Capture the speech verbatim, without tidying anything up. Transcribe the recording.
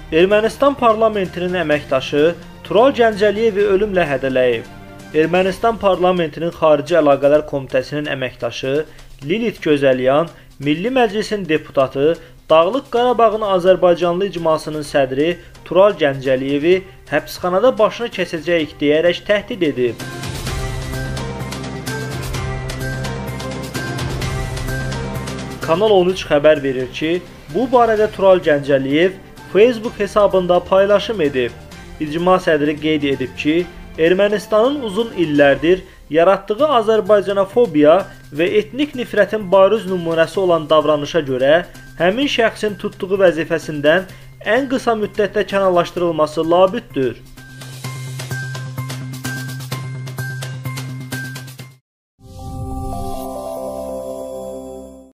Ermənistan parlamentinin əməkdaşı Tural Gəncəliyevi ölümlə hədələyib. Ermənistan parlamentinin Xarici Əlaqələr Komitəsinin əməkdaşı Lilit Gözəlyan, Milli Məclisin deputatı, Dağlıq Qarabağın Azərbaycanlı icmasının sədri Tural Gəncəliyevi həbsxanada başını kəsəcəyik deyərək təhdid edib. Kanal on üç xəbər verir ki, bu barədə Tural Gəncəliyev Facebook hesabında paylaşım edib. İcma sədri qeyd edib ki, Ermənistanın uzun illərdir yaratdığı Azərbaycanofobiya və etnik nifrətin bariz nümunəsi olan davranışa görə həmin şəxsin tutduğu vəzifəsindən ən qısa müddətdə kənarlaşdırılması labüddür.